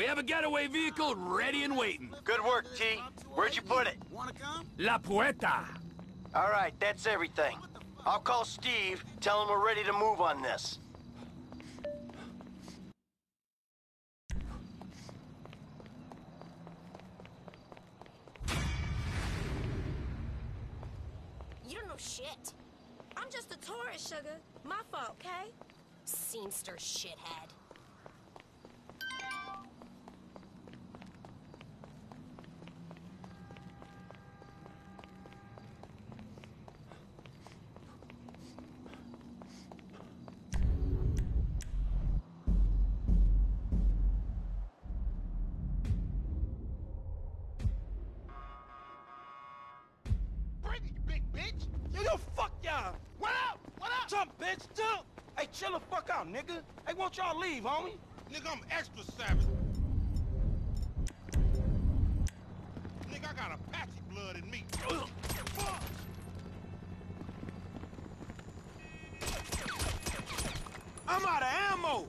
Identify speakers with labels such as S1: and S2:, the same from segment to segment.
S1: We have a getaway vehicle ready and waiting.
S2: Good work, T. Where'd you put it?
S1: La Puerta.
S2: All right, that's everything. I'll call Steve, tell him we're ready to move on this.
S3: You don't know shit. I'm just a tourist, sugar. My fault, okay? Seamster shithead.
S4: Yo, fuck y'all! What up? What up? Jump, bitch, jump! Hey, chill the fuck out, nigga. Hey, won't y'all leave, homie?
S5: Nigga, I'm extra savage. Nigga, I got Apache blood in me. Fuck!
S4: I'm out of ammo!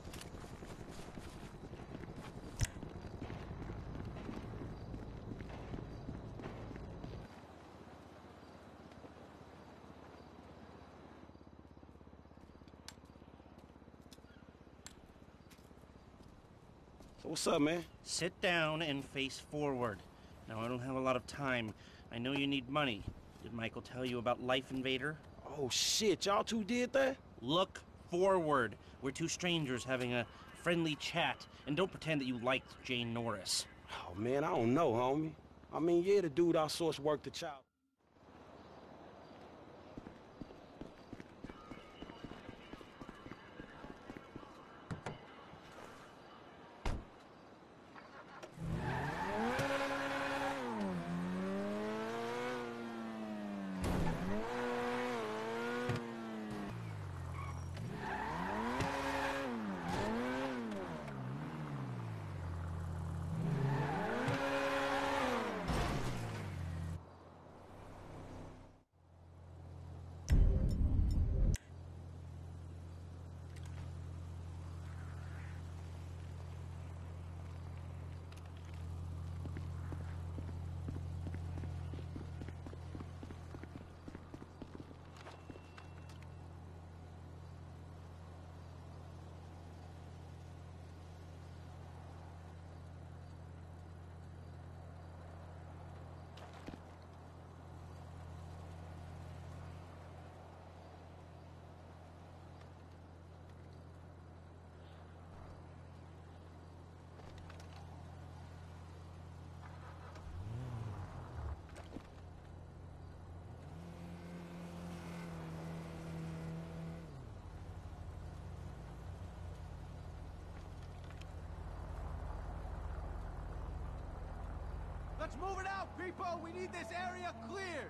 S4: So what's up, man?
S6: Sit down and face forward. Now, I don't have a lot of time. I know you need money. Did Michael tell you about Life Invader?
S4: Oh, shit, y'all two did that?
S6: Look forward. We're two strangers having a friendly chat, and don't pretend that you liked Jane Norris.
S4: Oh, man, I don't know, homie. I mean, yeah, the dude outsourced work to child.
S7: Let's move it out, people! We need this area cleared!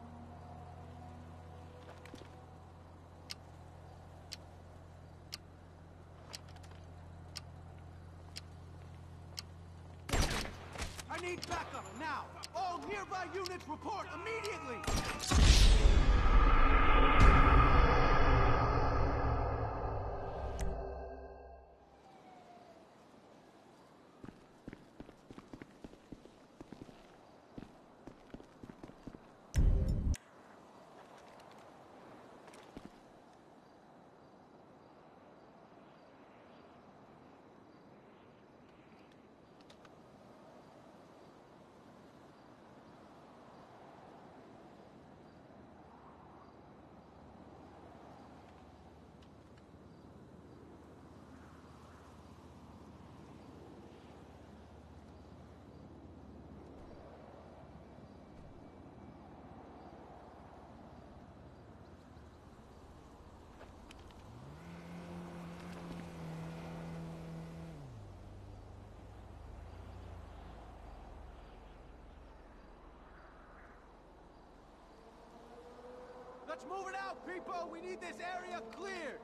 S7: I need backup, now! All nearby units report immediately! Let's move it out, people! We need this area cleared!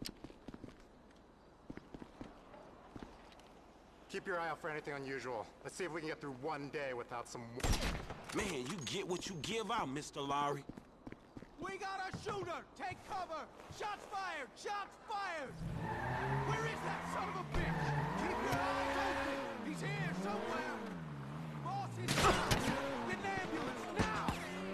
S8: Keep your eye out for anything unusual. Let's see if we can get through one day without some...
S9: Man, you get what you give out, Mr. Lowry.
S7: We got a shooter! Take cover! Shots fired! Shots fired! Where is that son of a bitch? Keep your eyes open! He's here somewhere! Boss is down! Get an ambulance now!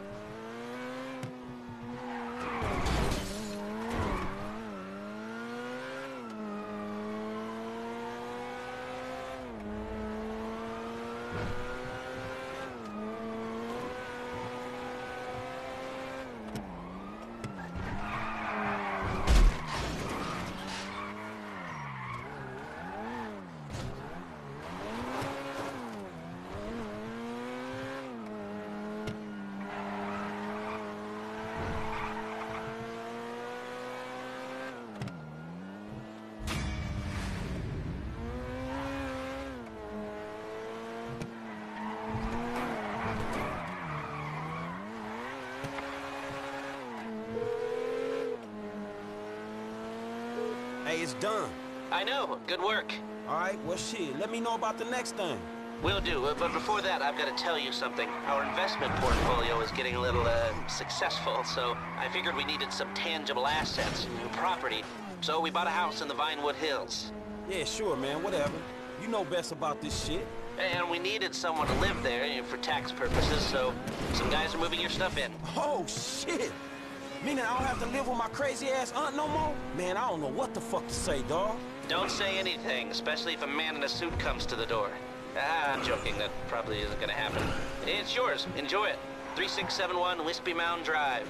S9: Hey, it's done.
S10: I know. Good work.
S9: All right, well, shit, let me know about the next thing.
S10: Will do, but before that, I've got to tell you something. Our investment portfolio is getting a little, successful, so I figured we needed some tangible assets, property. So we bought a house in the Vinewood Hills.
S9: Yeah, sure, man, whatever. You know best about this shit.
S10: And we needed someone to live there for tax purposes, so some guys are moving your stuff in.
S9: Oh, shit! Meaning I don't have to live with my crazy-ass aunt no more? Man, I don't know what the fuck to say, dawg.
S10: Don't say anything, especially if a man in a suit comes to the door. I'm joking. That probably isn't gonna happen. It's yours. Enjoy it. 3671 Wispy Mound Drive.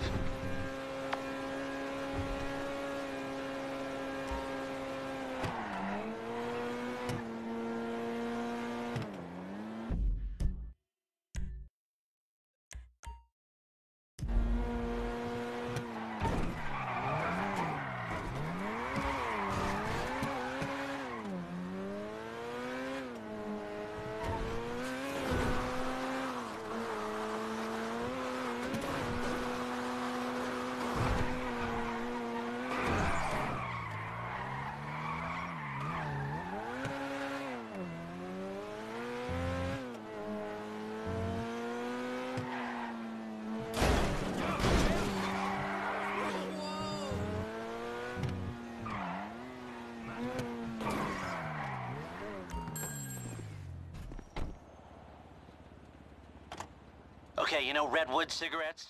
S10: Okay, you know Redwood cigarettes?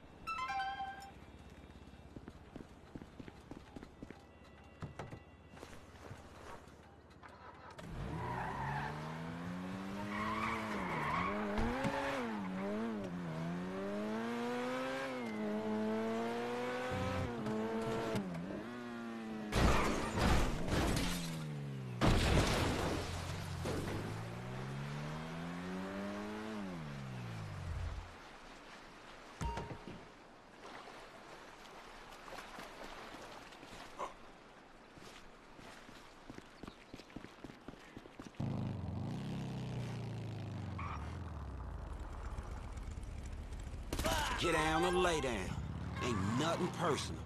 S9: Get down or lay down. Ain't nothing personal.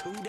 S9: too damn.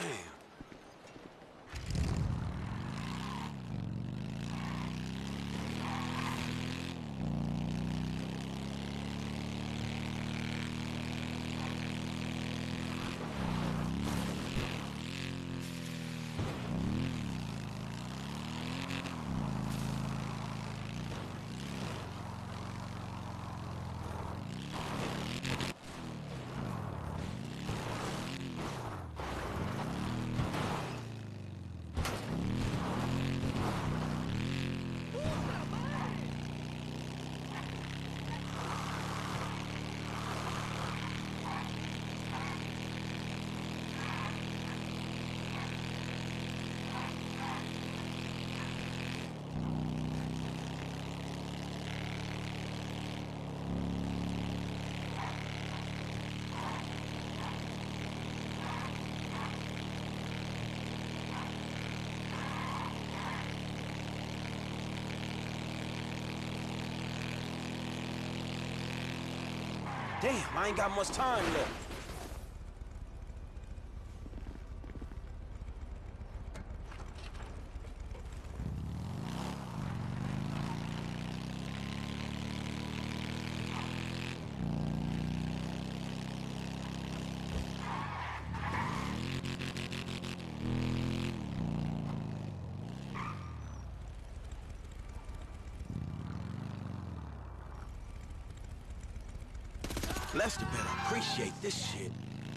S9: Damn, I ain't got much time left. Lester better appreciate this shit.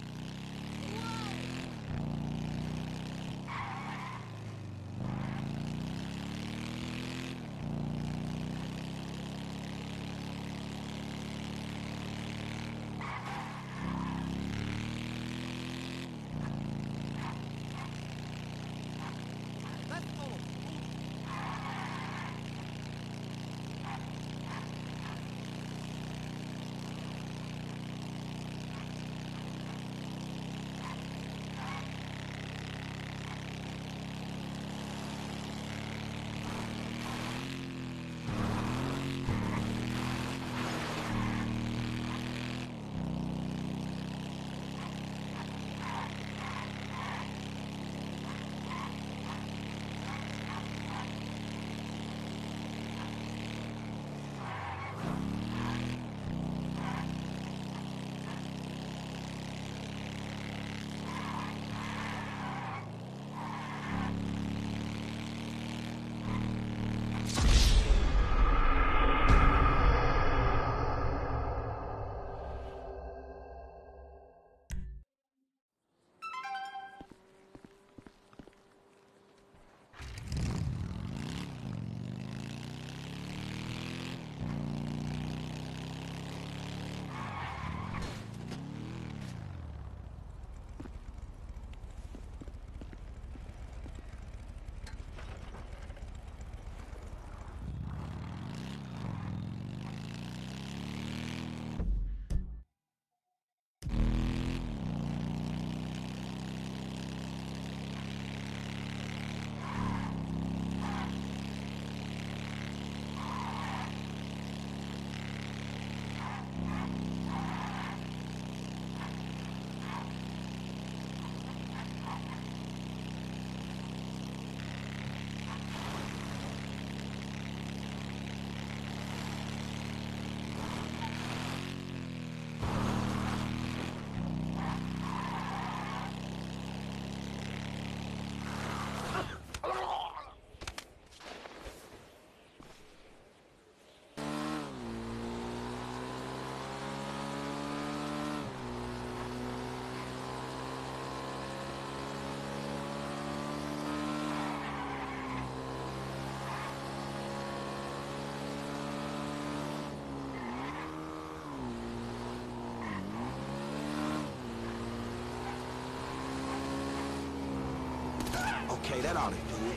S9: Okay, that ought to do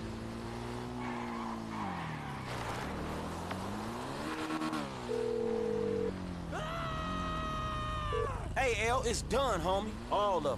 S9: it. Hey, L, it's done, homie. All of them.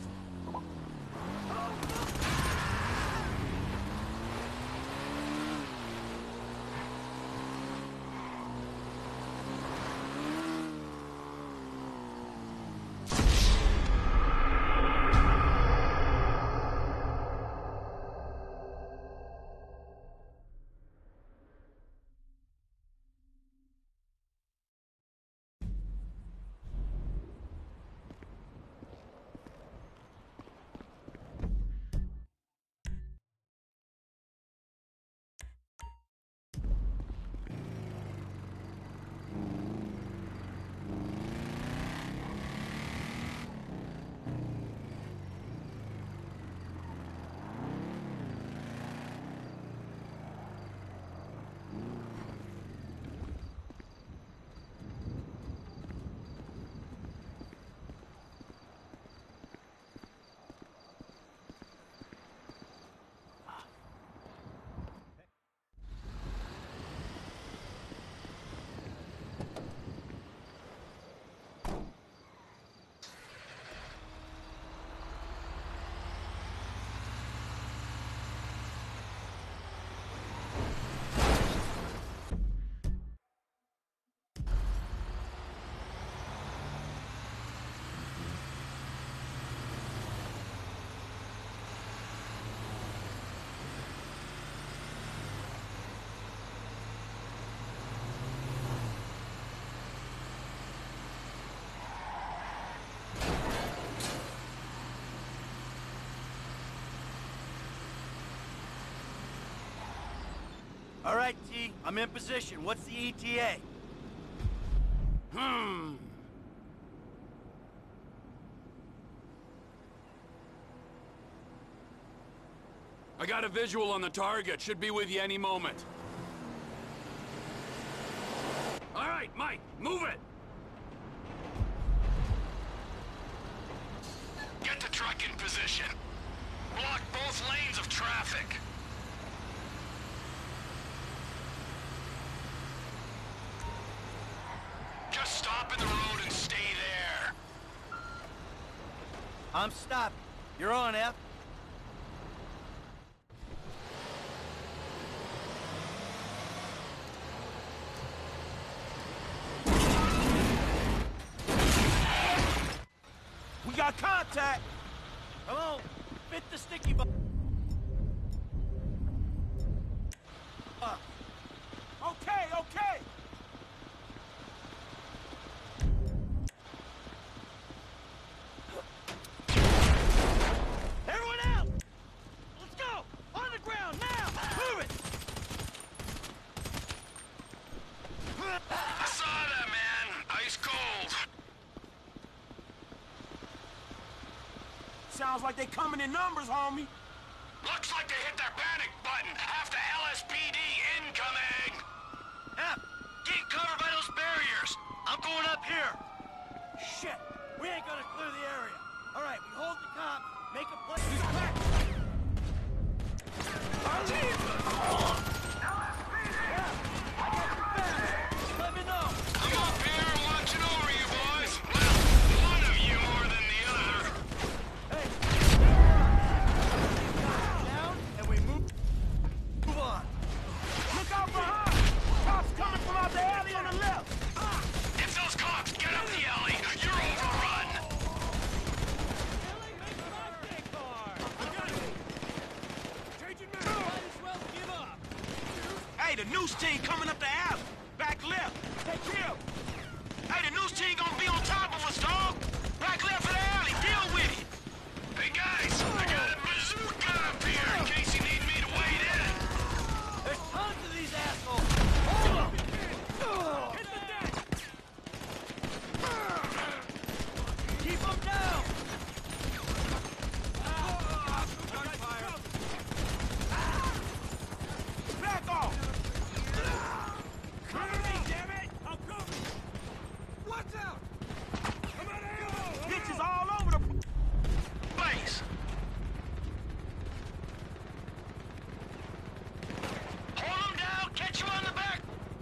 S2: right, T. I'm in position. What's the ETA?
S1: I got a visual on the target. Should be with you any moment. All right, Mike, move it!
S5: Get the truck in position. Block both lanes of traffic. Just stop in the road and stay there.
S2: I'm stopped. You're on, F.
S9: We got contact.
S2: Come on, fit the sticky button.
S9: Okay, okay.
S2: Everyone out! Let's go! On the ground, now! Move it!
S5: I saw that, man. Ice cold.
S9: Sounds like they coming in numbers, homie.
S5: Looks like they hit their panic button. After LSPD incoming.
S2: F, get covered by those barriers. I'm going up here. Shit, we ain't gonna clear the area. All right, we hold the cop, make a play. He's back. Let me know.
S5: I'm up here watching over you boys. Well, one of you more than the other.
S2: Hey. Down, and we move on.
S9: Look out behind. Cops coming from out the alley on the left.
S5: If those cops get up the alley, you're overrun.
S9: Hey, the news team coming up the alley. Back left. Take care. Hey, the news team gonna be on top of us, dog. Back left of the alley. Deal with it.
S5: Hey guys, I got a bazooka up here in case you need me to wade in.
S2: There's tons of these assholes. Hold up. Hit the deck. Keep them down.
S9: Back off.
S1: Cover me, damn it! I'll cover you!
S7: Watch out!
S1: I'm out of ammo!
S9: Bitches all over the
S5: Place. Hold them down, catch you on the back.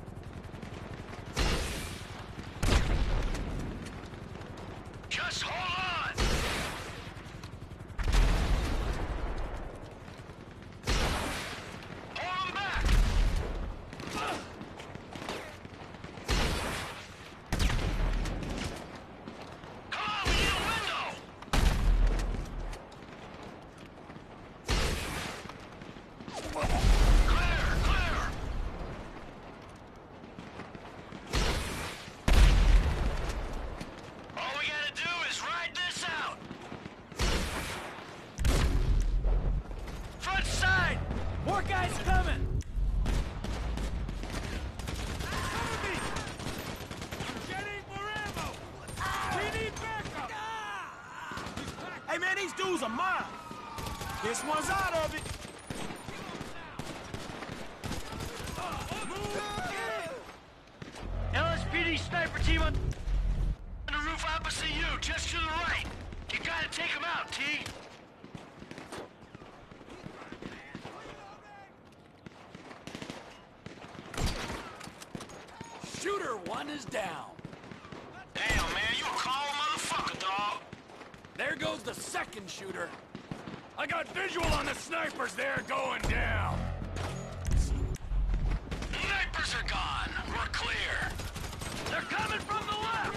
S5: Just hold on. Hold them back. Come on, we need a window. Clear, clear. All we gotta do is ride this out.
S2: Front side. More guys coming.
S1: Getting more ammo! We need backup!
S9: Hey, man, these dudes are mine. This one's out of it.
S2: LSPD sniper team on the roof opposite you, just to the right. You gotta take them out, T.
S1: Shooter one is down.
S5: Damn, man, you a cold motherfucker, dog.
S1: There goes the second shooter. I got visual on the snipers there going down.
S5: Snipers are gone. We're clear.
S2: They're coming from the left.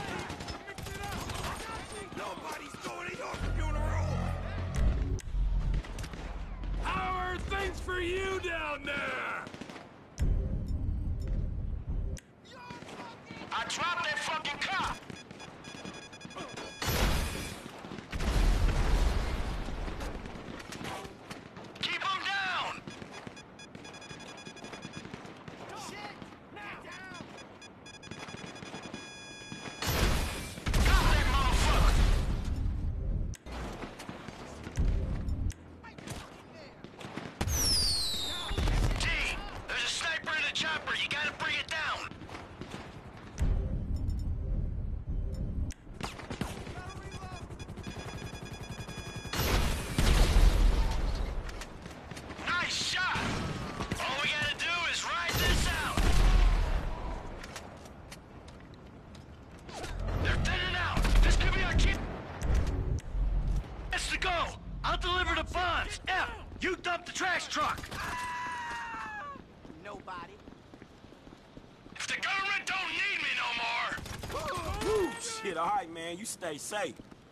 S1: Nobody's going to your funeral. How are things for you down there?
S5: I dropped that fucking cop. Keep him down.
S2: trash truck?
S7: Nobody.
S9: If the government don't need me no more...
S4: Woo, shit, all right, man. You stay safe.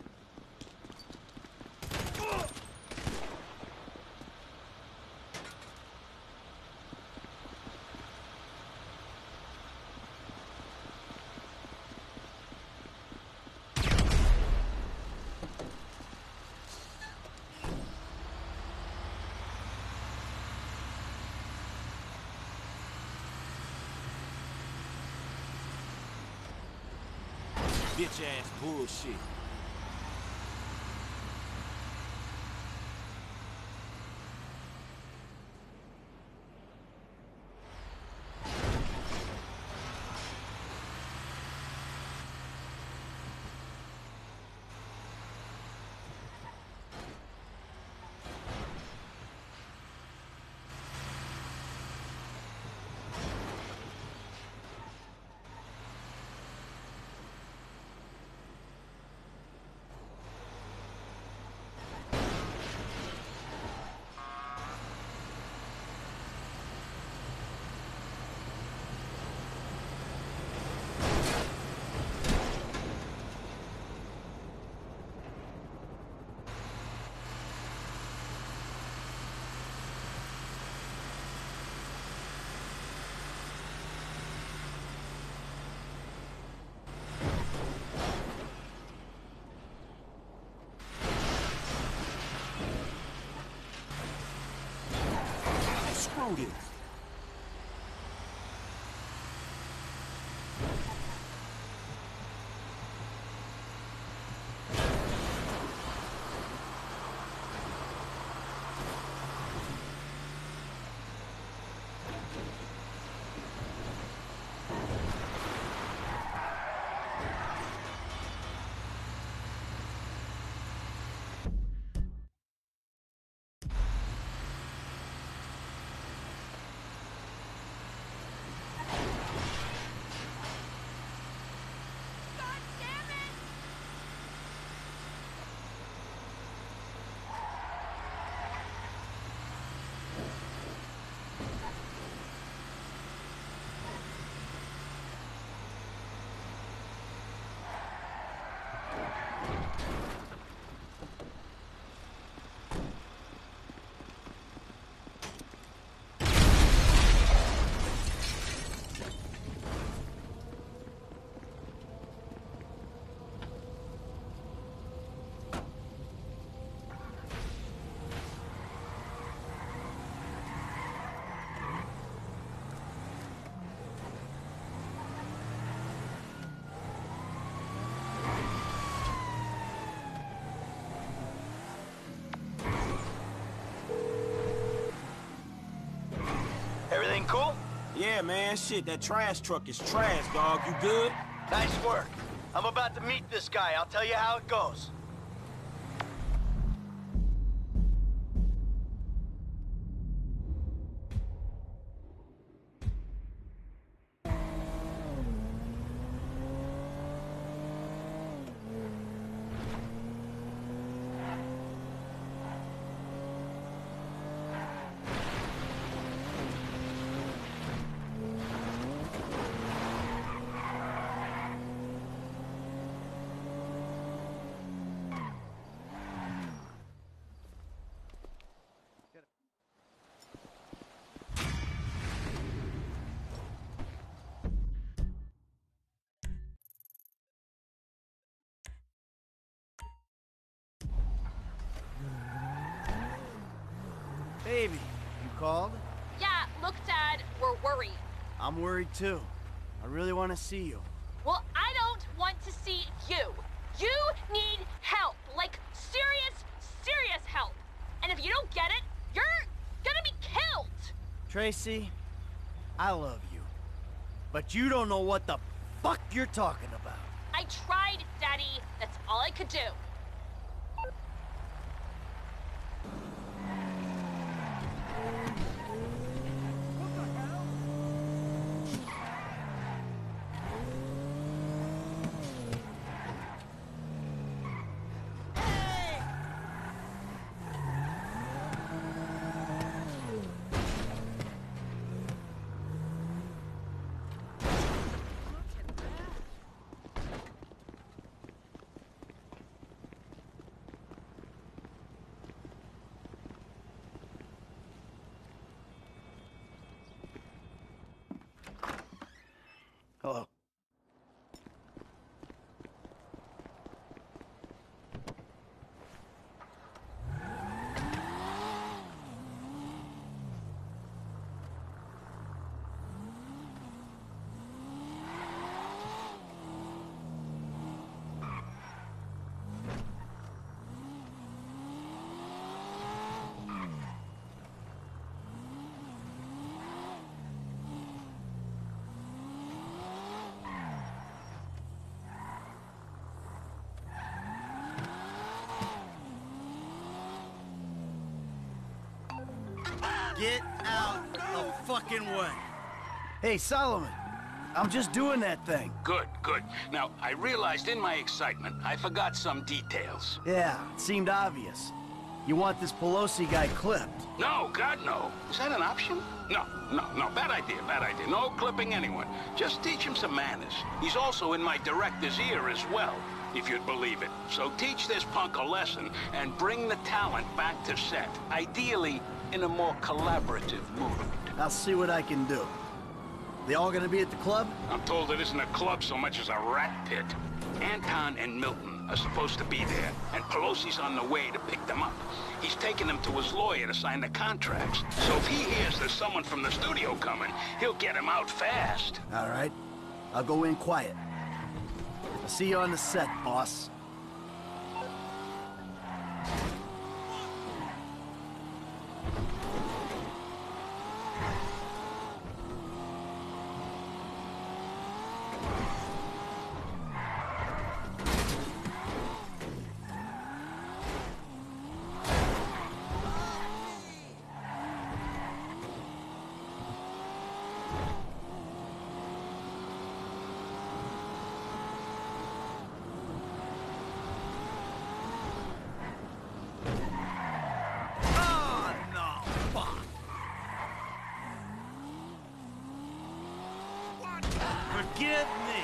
S4: Bitch-ass bullshit. Screw this.
S2: Everything cool?
S4: Yeah, man, shit, that trash truck is trash, dog. You good?
S2: Nice work. I'm about to meet this guy. I'll tell you how it goes.
S7: Baby, you called?
S11: Yeah, look, Dad, we're worried.
S7: I'm worried too. I really want to see you.
S11: Well, I don't want to see you. You need help. Like, serious help. And if you don't get it, you're gonna be killed.
S7: Tracy, I love you. But you don't know what the fuck you're talking about.
S11: I tried, Daddy. That's all I could do.
S2: Get out the fucking way.
S7: Hey, Solomon. I'm just doing that thing.
S12: Good, good. Now, I realized in my excitement, I forgot some details.
S7: Yeah, it seemed obvious. You want this Pelosi guy clipped.
S12: No, God, no. Is that an option? No, no. Bad idea, bad idea. No clipping anyone. Just teach him some manners. He's also in my director's ear as well, if you'd believe it. So teach this punk a lesson and bring the talent back to set. Ideally, in a more collaborative mood.
S7: I'll see what I can do. They all gonna be at the club?
S12: I'm told it isn't a club so much as a rat pit. Anton and Milton are supposed to be there, and Pelosi's on the way to pick them up. He's taking them to his lawyer to sign the contracts. So if he hears there's someone from the studio coming, he'll get him out fast.
S7: All right. I'll go in quiet. I'll see you on the set, boss.
S2: Forgive me.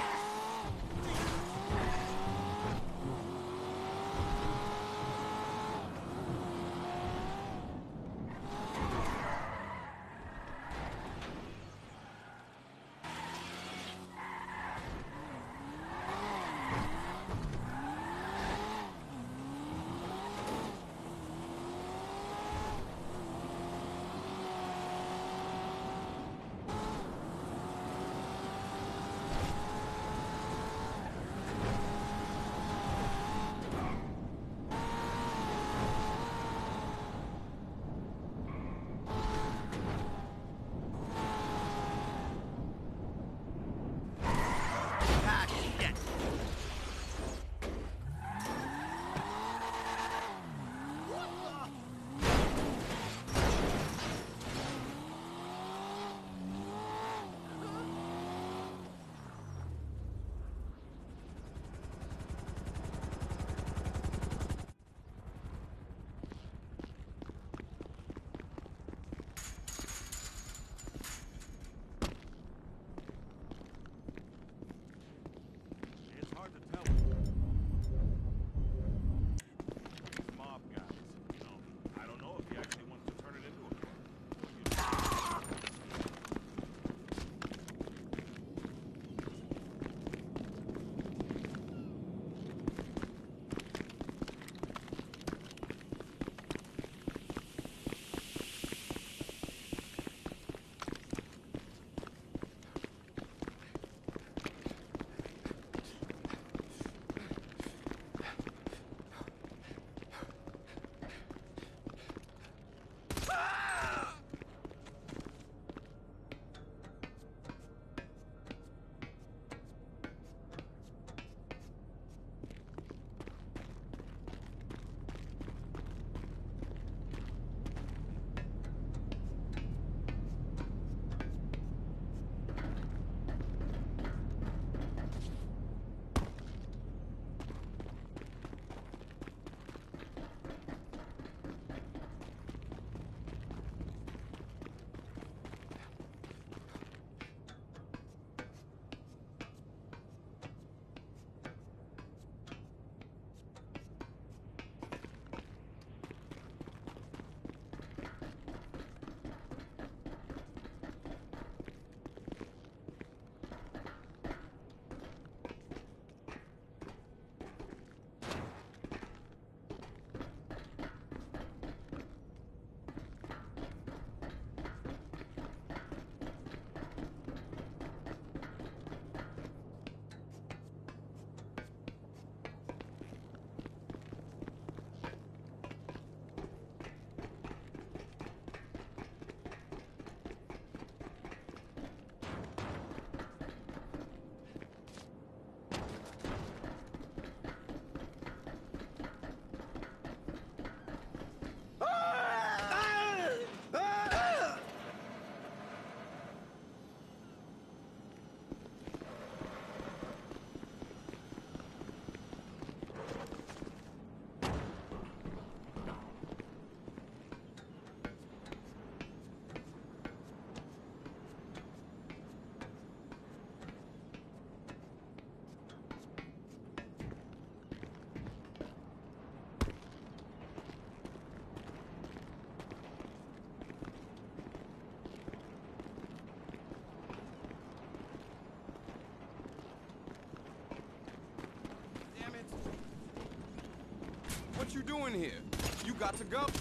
S13: What you doing here? You got to go.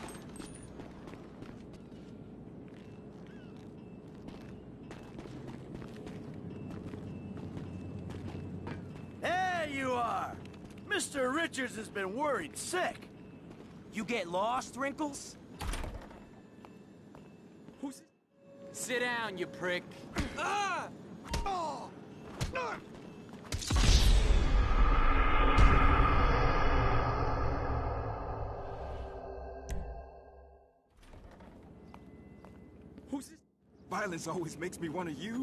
S2: There you are! Mr. Richards has been worried sick. You get lost, Wrinkles?
S13: Who's...
S14: Sit down, you prick.
S2: Ah! Oh!
S13: Who's this? Violence always makes me want to use...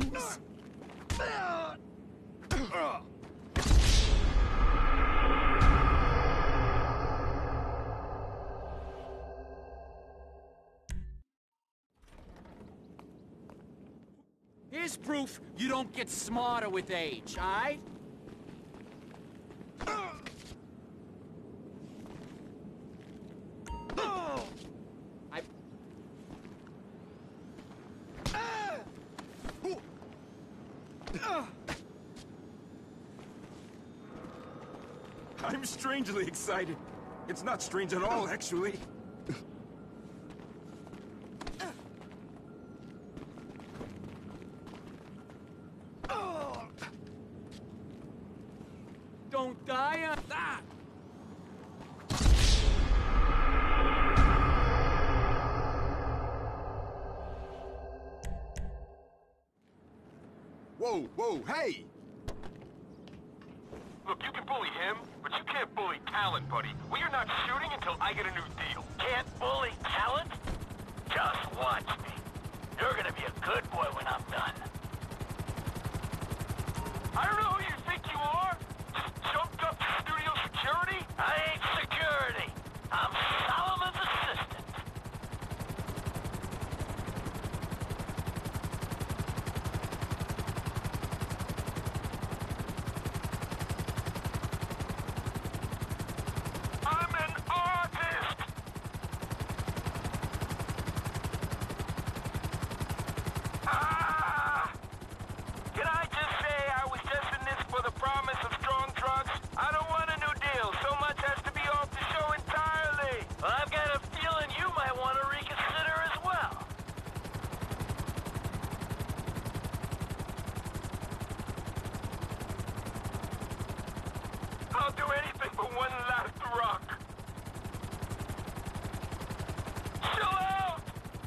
S14: Here's proof you don't get smarter with age, all right?
S13: I'm strangely excited. It's not strange at all, actually.
S14: Don't die on that!
S13: Whoa, whoa, hey!
S15: Look, you can bully him, but you can't bully talent, buddy. We are not shooting until I get a new deal.
S2: Can't bully talent? Just watch me. You're gonna be a good boy when I'm done.
S15: I don't know who you think you are. Just jumped up to studio security?
S2: I ain't security. I'm Solomon's assistant.
S15: I'm an artist! Ah! Can I just say I was just in this for the promise of strong drugs? I don't want a new deal. So much has to be off the show entirely.
S2: Well, I've got a feeling you might want to reconsider as well.
S15: I'll do anything for one last rock. Chill out!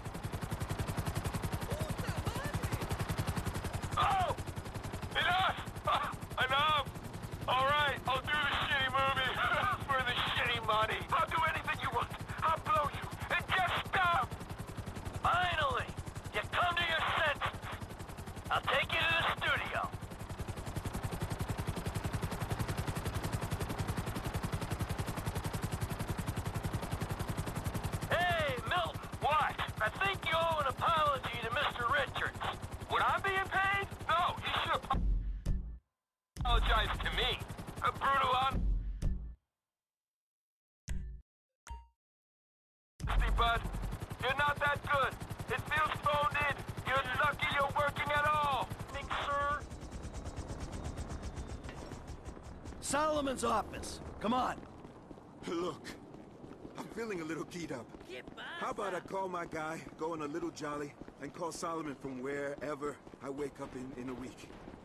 S15: Oh! Enough! Enough! All right, I'll do the shitty movie for the shitty money. I'll do anything you want. I'll blow you. And just stop!
S2: Finally, you come to your senses. I'll take you to the studio. Hey, Milton.
S15: What?
S2: I think you owe an apology to Mr. Richards.
S15: Would I be paid? No, he should apologize to me. Brutal honesty, bud. You're not that good. It feels phoned in. You're lucky you're working at all.
S2: Thanks, sir. Solomon's office. Come on.
S13: Look, I'm feeling a little keyed up. How about I call my guy, go on a little jolly, and call Solomon from wherever I wake up in a week?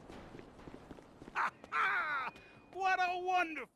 S5: What a wonderful...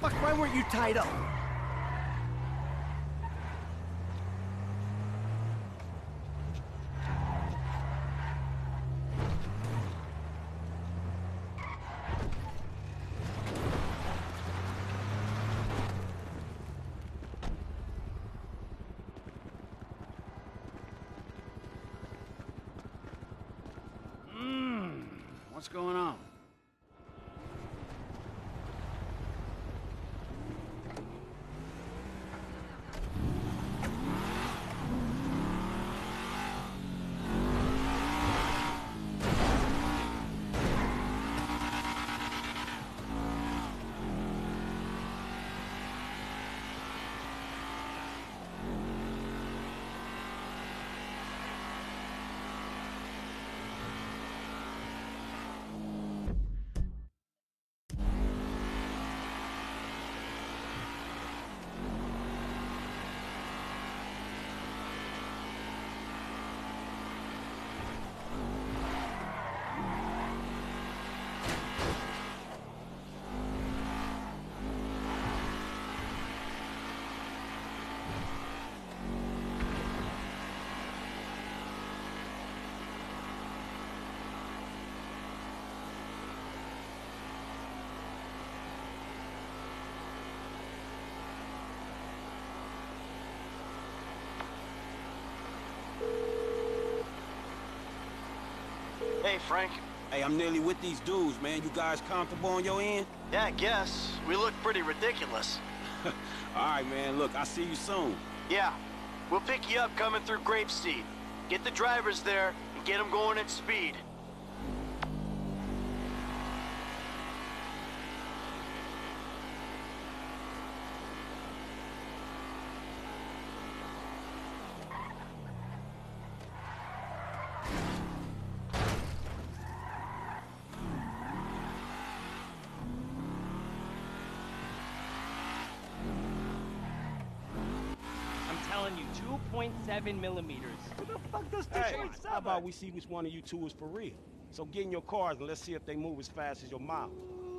S2: Fuck, why weren't you tied up?
S14: What's going on?
S2: Hey, Frank.
S4: Hey, I'm nearly with these dudes, man. You guys comfortable on your end?
S2: Yeah, I guess. We look pretty ridiculous.
S4: All right, man. Look, I'll see you soon.
S2: Yeah. We'll pick you up coming through Grapeseed. Get the drivers there and get them going at speed.
S6: Telling you, 2.7 millimeters. Who the fuck does 2.7?
S4: Hey, how about we see which one of you two is for real? So get in your cars and let's see if they move as fast as your mouth.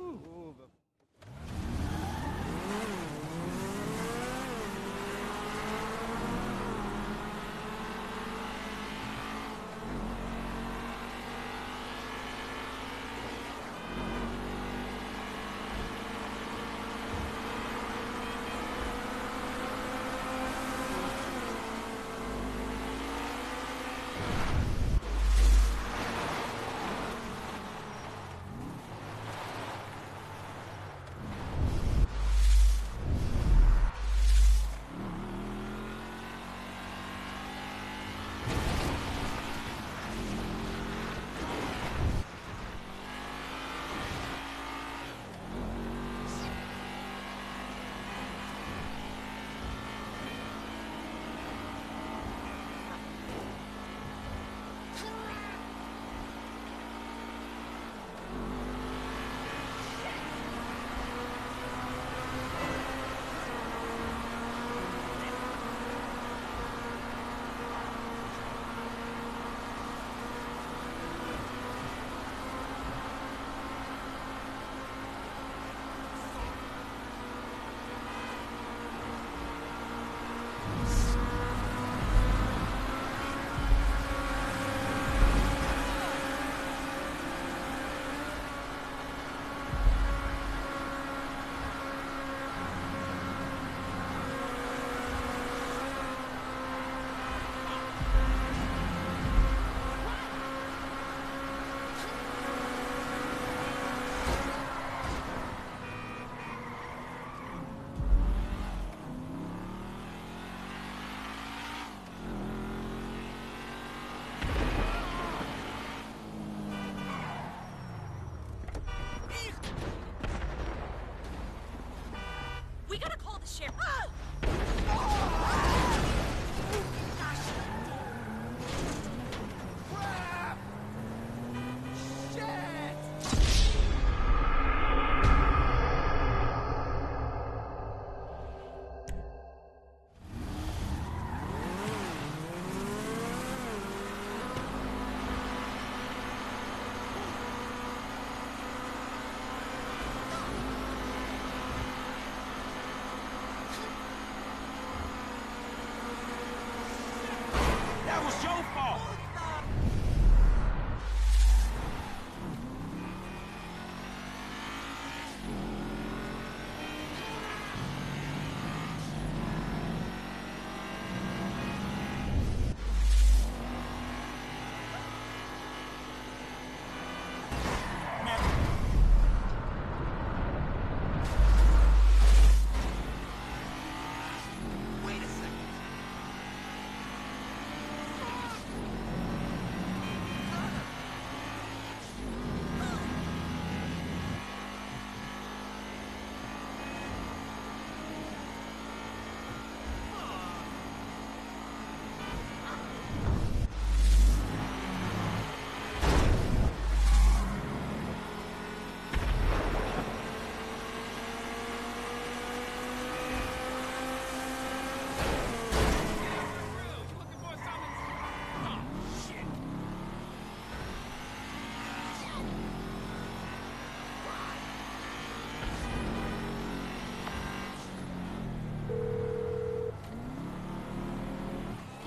S3: We gotta call the sheriff.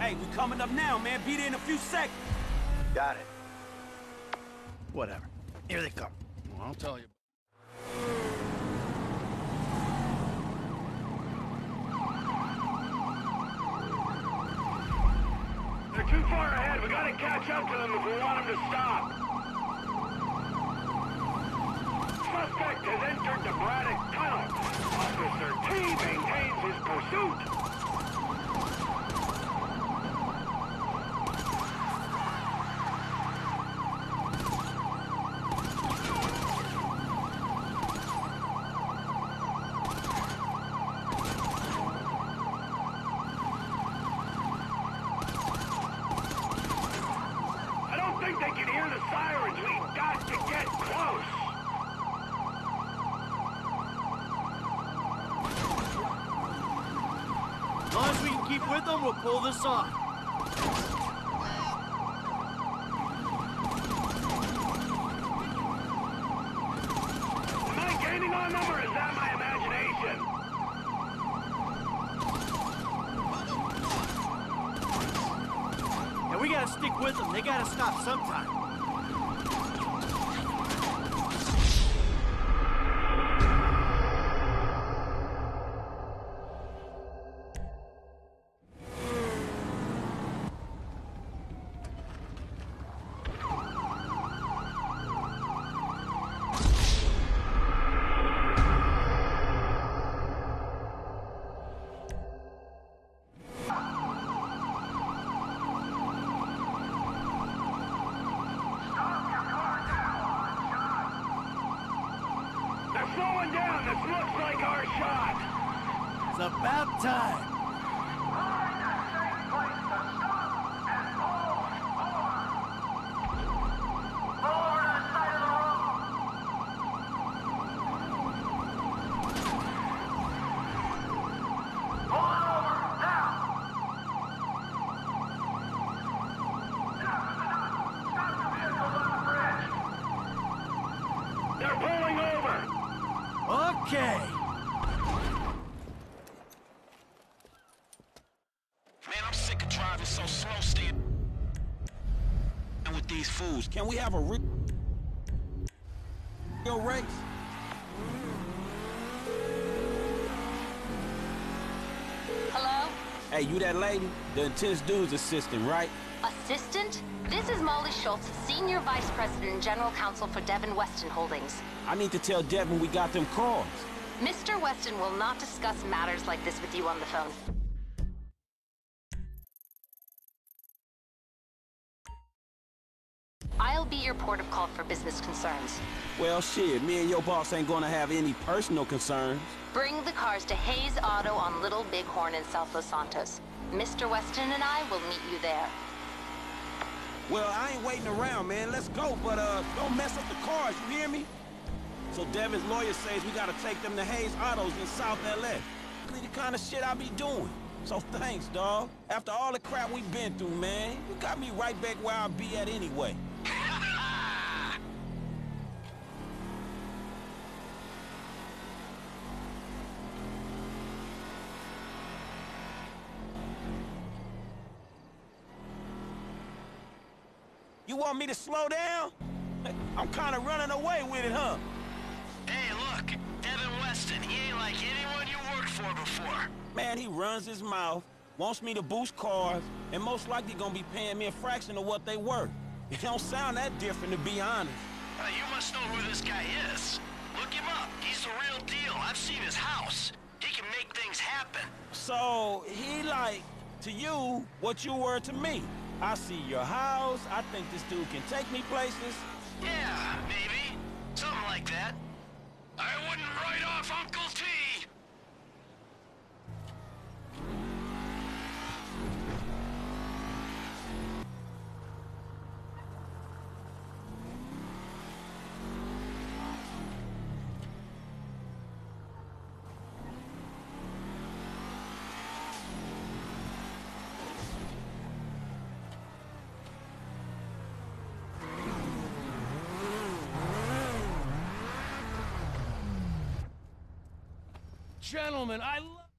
S4: Hey, we coming up now, man. Be there in a few seconds.
S2: Got it.
S6: Whatever. Here they come.
S1: Well, I'll tell you.
S15: They're too far ahead. We gotta catch up to them if we want them to stop. Suspect has entered the Braddock Tunnel. Officer T maintains his pursuit. I don't think they can hear the sirens. We've got to get close.
S2: As long as we can keep with them, we'll pull this off.
S15: Am I gaining on them, or is that my imagination?
S2: And we gotta stick with them. They gotta stop sometime.
S15: They're slowing down. This looks like our shot.
S2: It's about time.
S15: They're pulling over.
S2: Okay.
S9: Man, I'm sick of driving so slow, staying with these fools.
S4: Can we have a real race?
S11: Hello?
S4: Hey, you that lady? The intense dude's assistant, right?
S16: Assistant? This is Molly Schultz, Senior Vice President and General Counsel for Devin Weston Holdings.
S4: I need to tell Devin we got them cars.
S16: Mr. Weston will not discuss matters like this with you on the phone. I'll be your port of call for business concerns.
S4: Well, shit, me and your boss ain't gonna have any personal concerns.
S16: Bring the cars to Hayes Auto on Little Bighorn in South Los Santos. Mr. Weston and I will meet you there.
S4: Well, I ain't waiting around, man. Let's go, but don't mess up the cars, you hear me? So Devin's lawyer says we gotta take them to Hayes Autos in South LA. The kind of shit I be doing. So thanks, dawg. After all the crap we've been through, man, you got me right back where I'll be at anyway. You want me to slow down? I'm kind of running away with it, huh?
S9: Hey, look, Devin Weston, he ain't like anyone you worked for before.
S4: Man, he runs his mouth, wants me to boost cars, and most likely gonna be paying me a fraction of what they worth. It don't sound that different, to be honest.
S9: You must know who this guy is. Look him up. He's the real deal. I've seen his house. He can make things happen.
S4: So, he like, to you, what you were to me. I see your house, I think this dude can take me places.
S9: Yeah, maybe. Something like that. I wouldn't write off Uncle T.
S1: Gentlemen, I love...